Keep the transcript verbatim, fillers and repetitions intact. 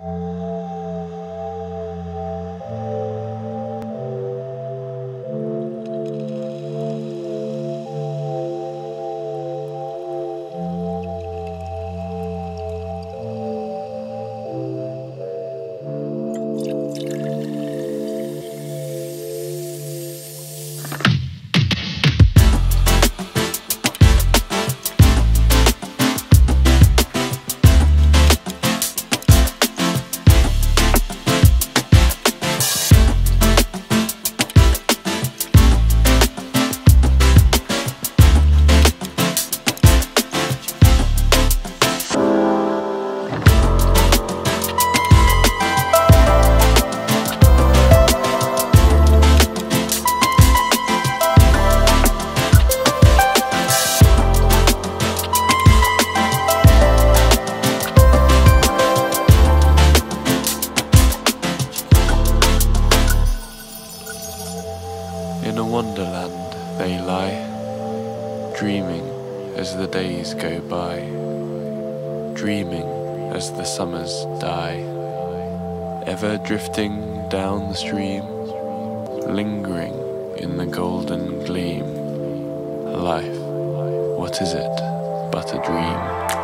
In a wonderland they lie, dreaming as the days go by, dreaming as the summers die, ever drifting down the stream, lingering in the golden gleam. Life, what is it but a dream?